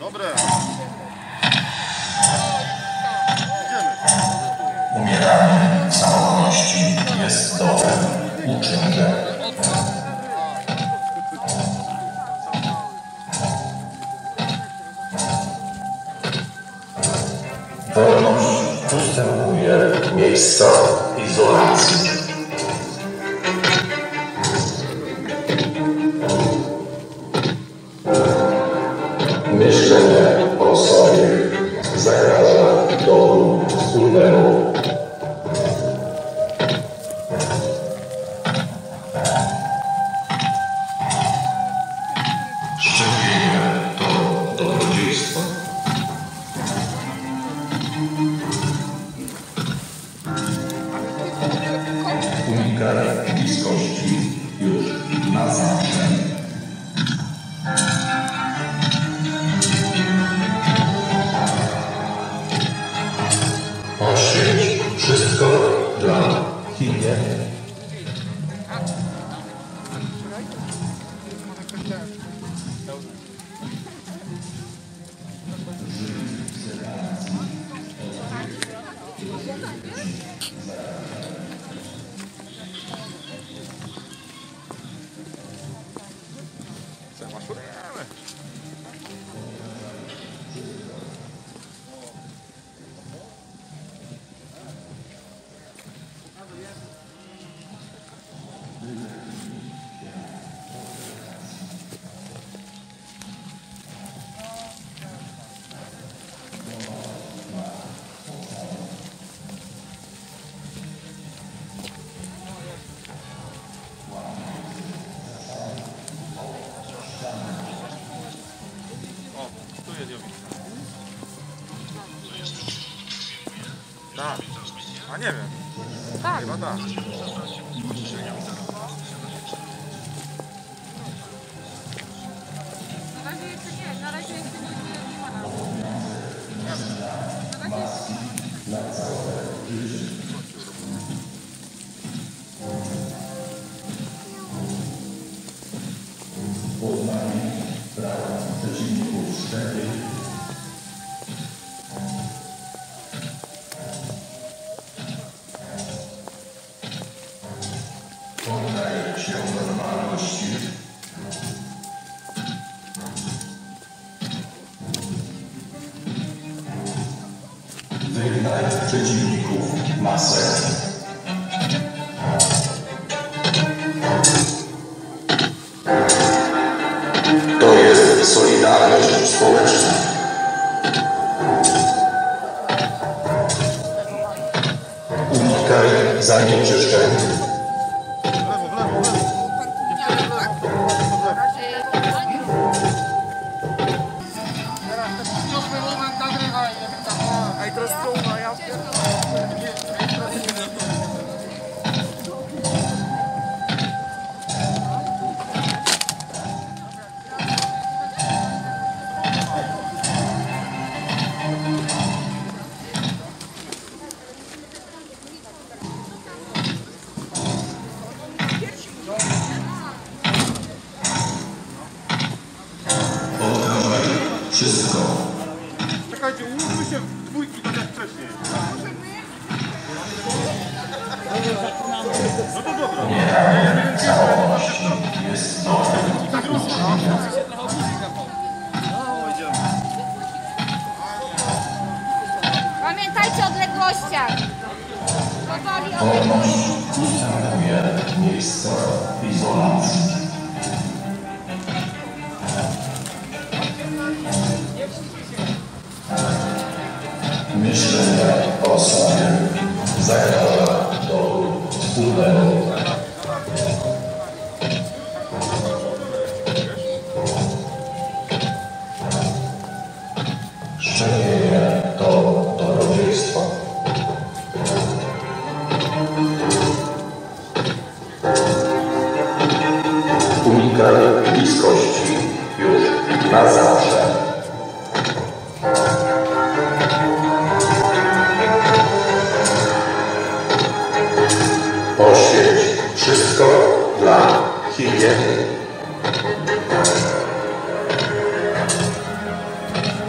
Dobre. Idziemy. Umieranie w samotności jest dobrym uczynkiem. Wolność ustępuje miejsca izolacji. Myślenie o sobie zagraża dobru wspólnemu. Szczepienie to dobrodziejstwo. Unikanie bliskości już na zawsze. Poświęć wszystko dla higieny. Tak. A nie wiem. Tak. Chyba tak. Na razie jeszcze nie. Na razie jeszcze nie ma nas. Na razie Poznanie prawa przeciwników szczepień. Poddaje się normalności. Wygnaj przeciwników masę. To jest solidarność społeczna. Unikaj zanieczyszczeń. Wszystko. Czekajcie, umówmy się w dwójki tak jak wcześniej. No to dobra. Umieranie całości jest dobrym uczynkiem. Pamiętajcie o odległościach. Powoli Wolność ustępuje miejsca izolacji. Myślenie o sobie zagraża dobru wspólnemu. Szczepienie to dobrodziejstwo. Unikaj bliskości już na zawsze. Poświęć wszystko dla higieny.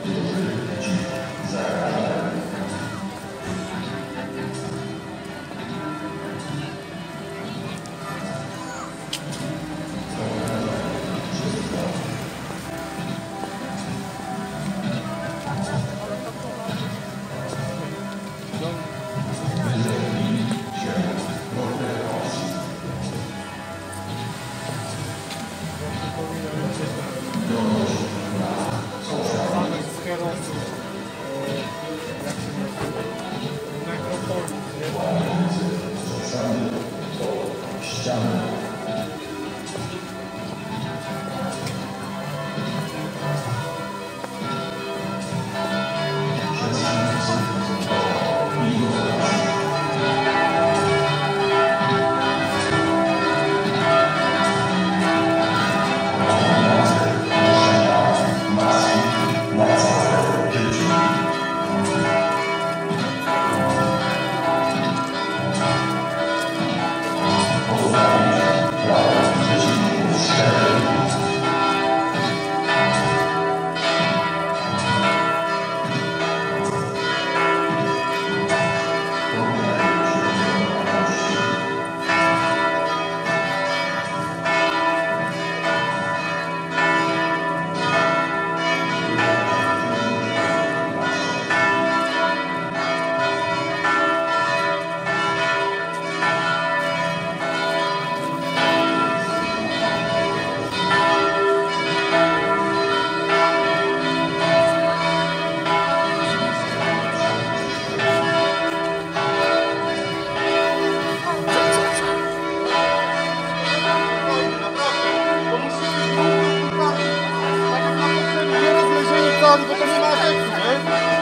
Bo to nie ma efektu, nie?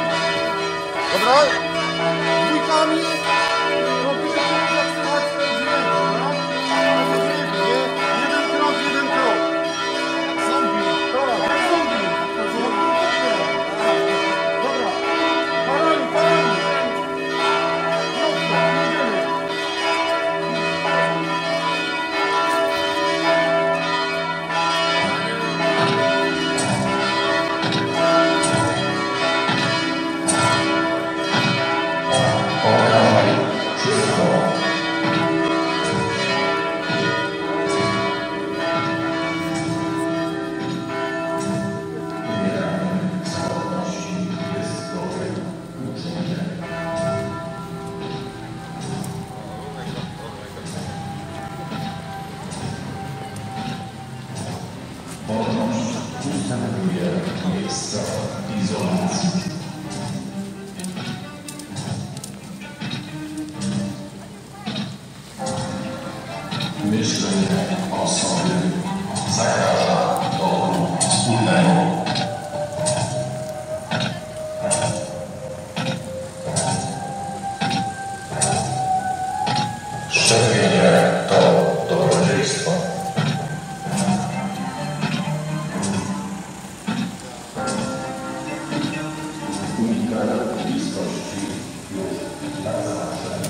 Dobra? Dwójkami robimy to, jak słychać ten dźwięk, dobra? Ale to dźwięk, nie? Jeden krok, jeden krok. Zombie, tak, zombie. Dobra, parami, parami. Prosto, jedziemy. Ustanawiuje miejsca izolacji. Myślenie o sobie zagraża dobru wspólnemu. Szczepienie to dobrodziejstwo. Unikaj bliskości już na zawsze.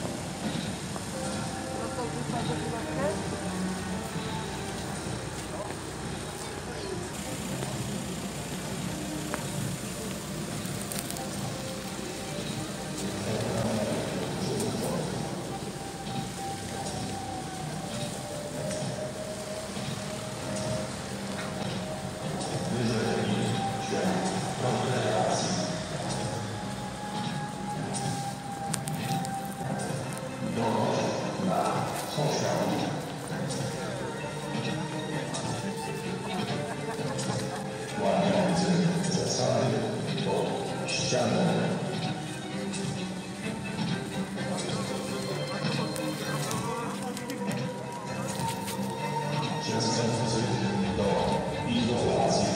Łamiący zasady pod ścianą. Przystępujący do izolacji.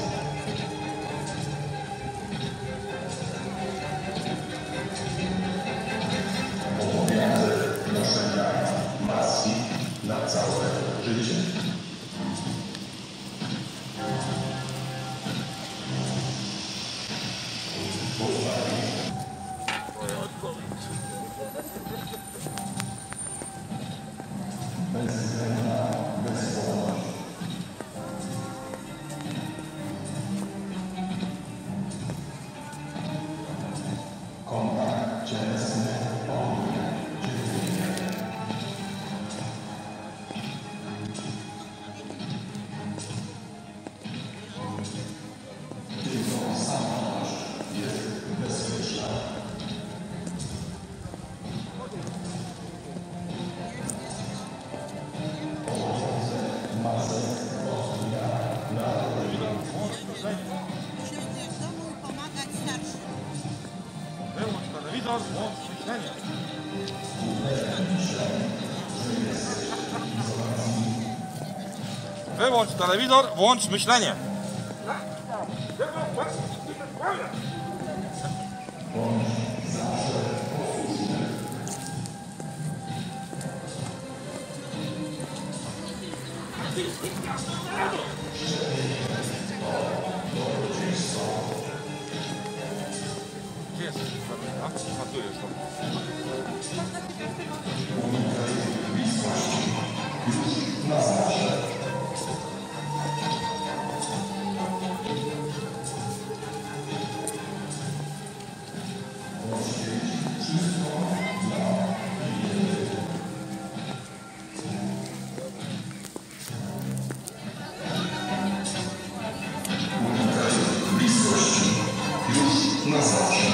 Obowiązek noszenia maski na całe życie. Bezwzględna bezwolność. Wyłącz telewizor, włącz myślenie. Wyłącz telewizor, włącz myślenie. Gdzie jest? A tu jest. Bliskości już na zawsze.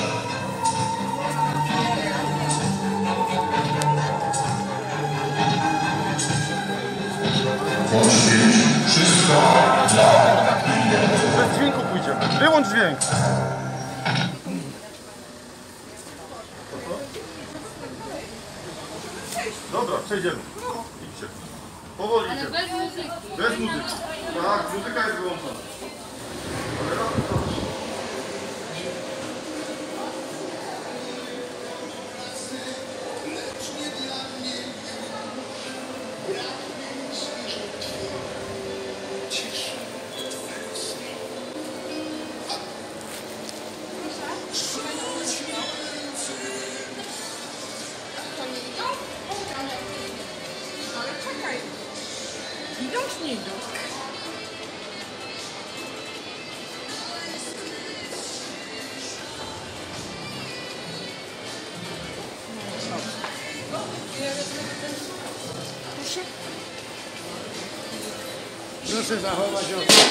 Włącz dźwięk. Wszystko dla klientów. Bez dźwięku pójdziemy. Wyłącz dźwięk. Dobra, przejdziemy. Idźcie. Powoli Ale idziemy. bez muzyki. Bez muzyki. Tak, muzyka jest wyłączona. Ale czekaj. Idą czy nie idą? Proszę zachować oczy.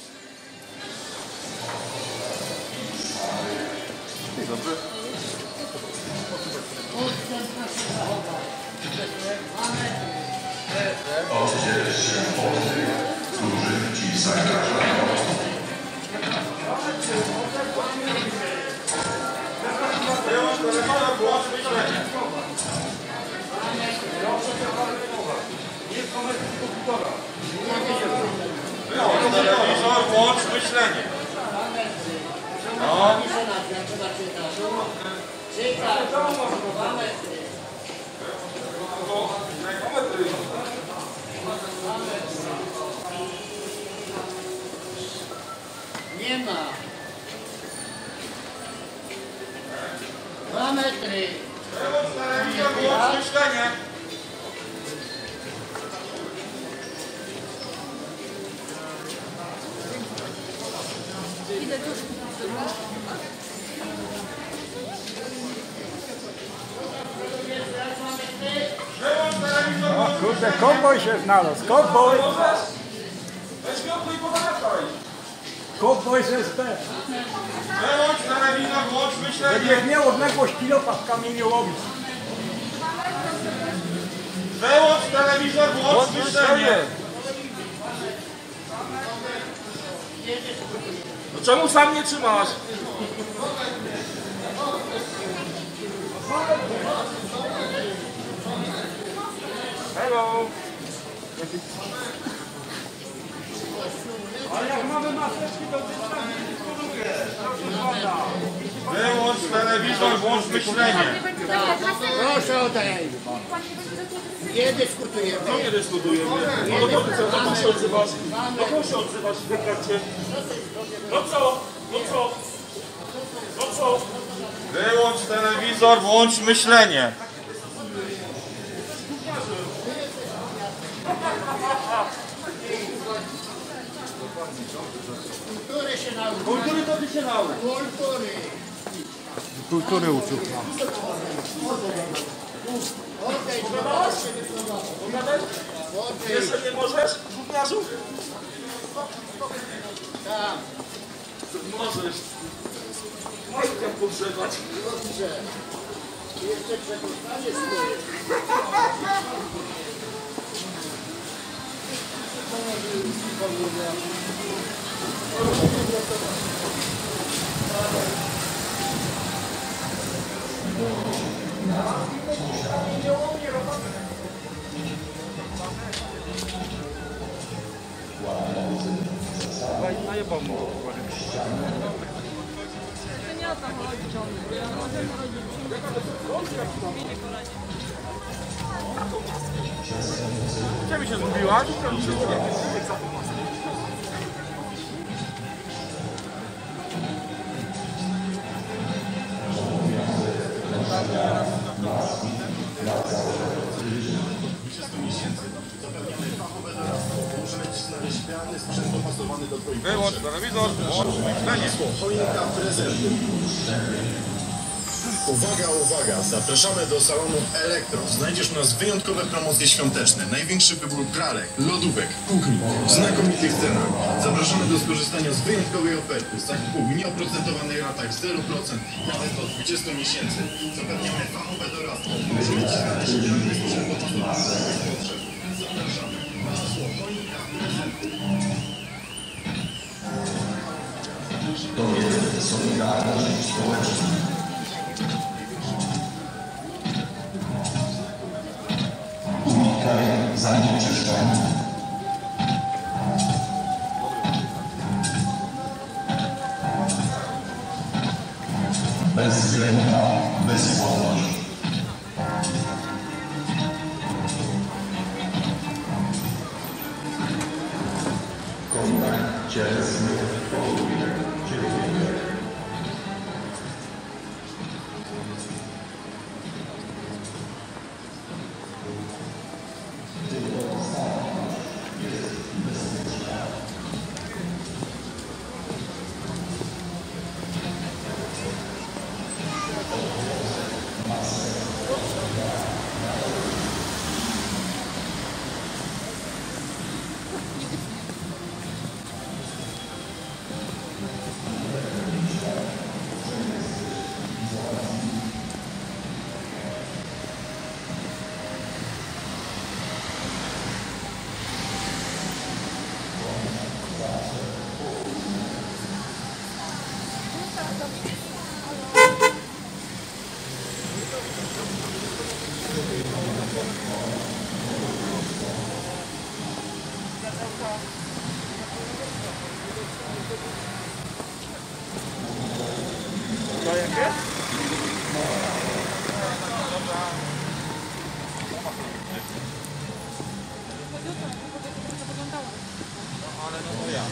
Dzień dobry. Oddziel się od tych, którzy ci zagrażają. Wyłącz telewizor, włącz myślenie. Wyłącz telewizor, włącz myślenie. No. Nie ma. 2 metry. Wyłącz telewizor, włącz myślenie. Idę już. Wyłącz telewizor, włącz Kurde, kowboj się znalazł, kowboj! Weź światło i powracaj. Kowboj z SB! Wyłącz telewizor, włącz myślenie. Będzie miał odległość kilofa w kamieniołowic. Wyłącz telewizor, włącz myślenie. No czemu sam nie trzymasz? Hello. Ale jak mamy maseczki, to dysponuje. Wyłącz telewizor, włącz myślenie. Proszę o tej. Nie dyskutujemy. No nie dyskutujemy. No to co się odzywasz? No proszę odzywać w wykracie. No co? No co? No co? Wyłącz telewizor, włącz myślenie. Kultury się nauczy. Kultury to ty się naucz. Kultury. Kultury uczył. Jeszcze nie możesz, gówniarzu? Tak, Możesz. Możesz tam pogrzewać. dobrze. Jeszcze przekostanie swoje. Najebał mu. To nie o to chodzi, John. Możemy rodzić. Gdzie mi się zgubiłaś? Wyłącz telewizor, włącz myślenie. Choinka prezentu. Uwaga, uwaga! Zapraszamy do salonu Elektro. Znajdziesz u nas wyjątkowe promocje świąteczne. Największy wybór pralek, lodówek, kuchni w znakomitych cenach. Zapraszamy do skorzystania z wyjątkowej oferty. Zakupu w nieoprocentowanej ratach 0%, nawet do 20 miesięcy. Zapewniamy fachowe doradztwo. Możemy Ci znaleźć idealny sprzęt opasowany. Zapraszamy. Hasło choinka prezentu. To jest solidarność społeczna. Unikaj zanieczyszczeń. Bezwzględna bezwładność. Kontakt cielesny powoduje cierpienie. To jakie? Ale no to ja.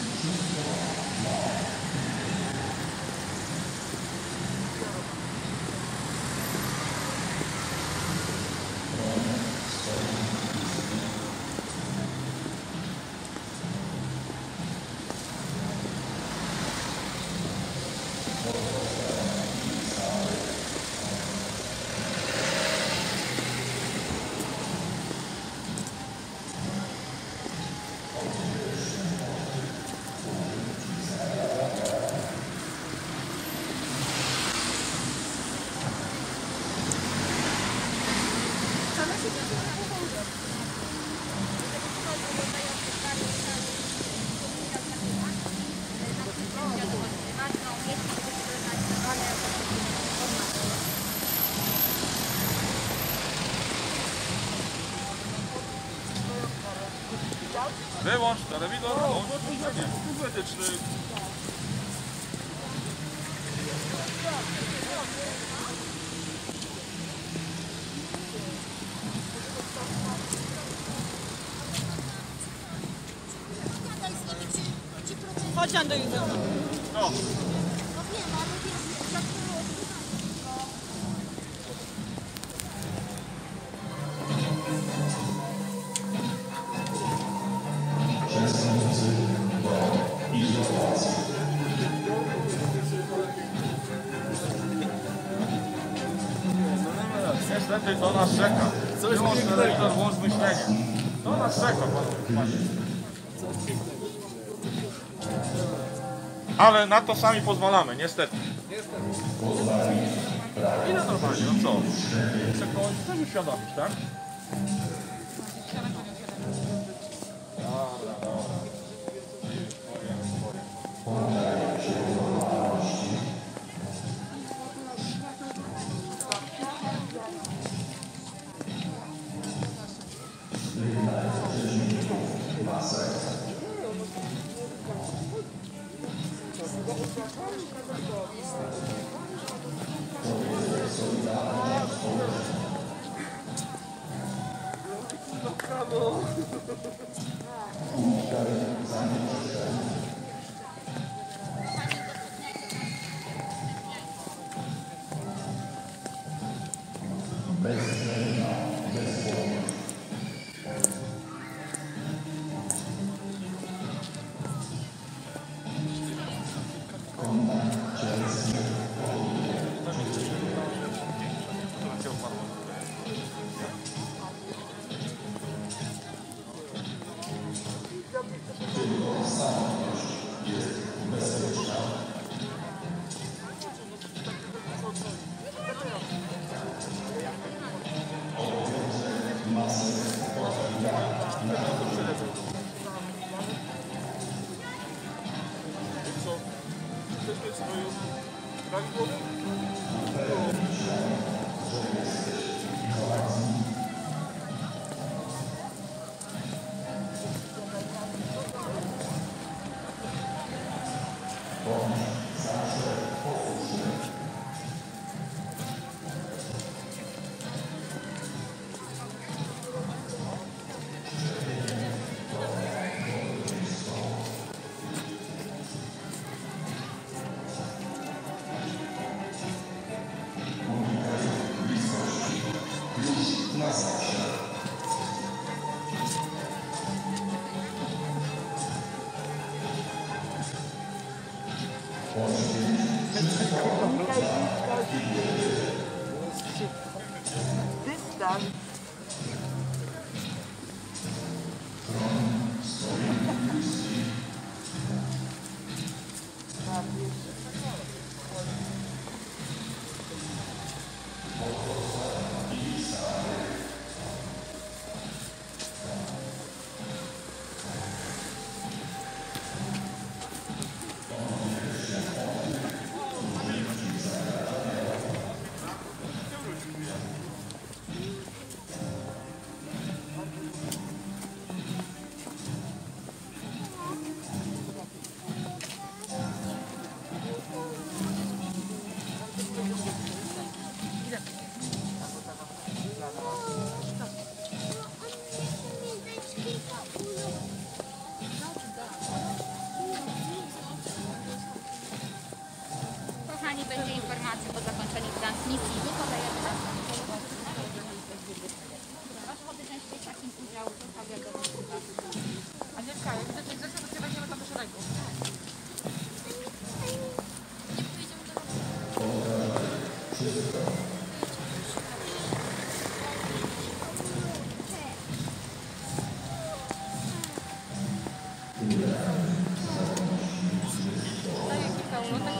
Wyłącz telewizor, włącz myślenie. Wytyczny. Chodź, Andrzej, ze mną. No. Przestępcy do izolacji. Niestety to nas czeka. Coś pięknego. Włącz myślenie. No nas czeka, panowie. Ale na to sami pozwalamy, niestety. Ile normalnie, no co? Sekund, też uświadomisz, tak? Dystans. Kochani, będzie informacja po zakończeniu transmisji. Nie podajemy nas. Masz ochotę częściej w takim udziału, to sobie do Agnieszka, jak widzę, że zresztą to weźmiemy tam do szeregu. Daję kilka ulotek.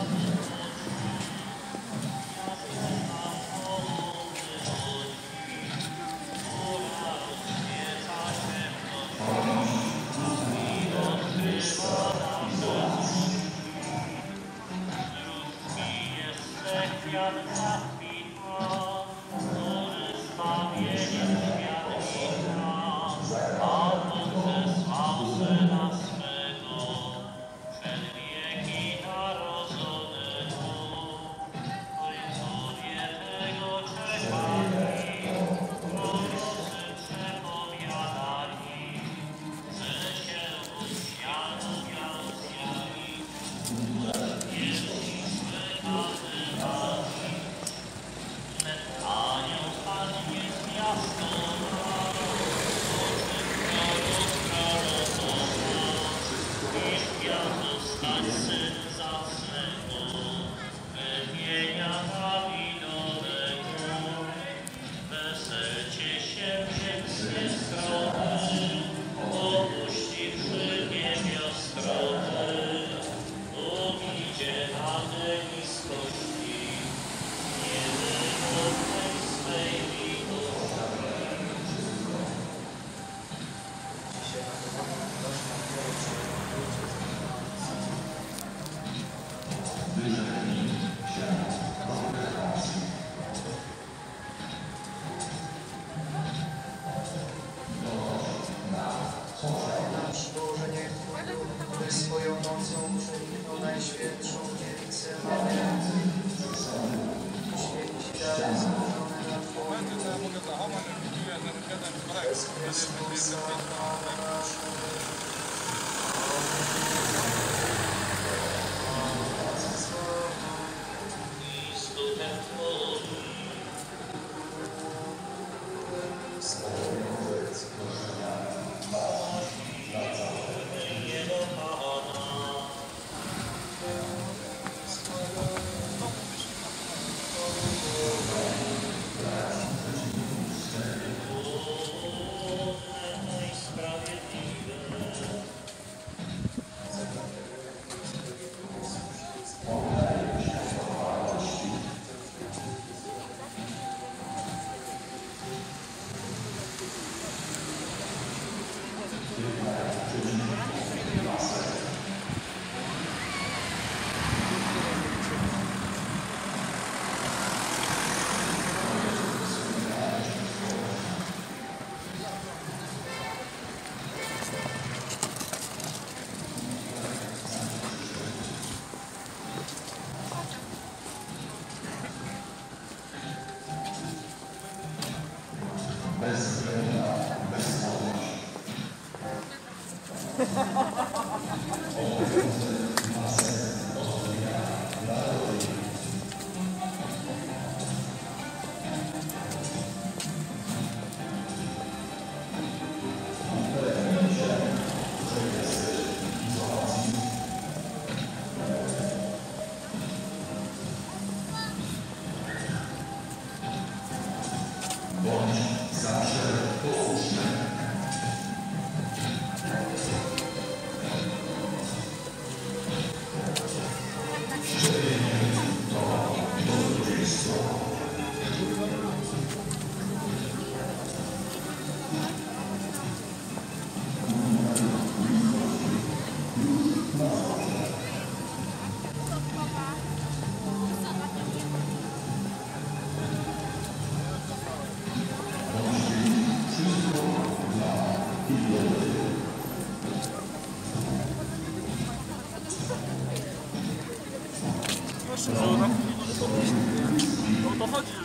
Będzie to ja mogę zachować, jak widzicie, że jeden brek. Wtedy będzie bezpieczna. Proszę, że o to chodzi.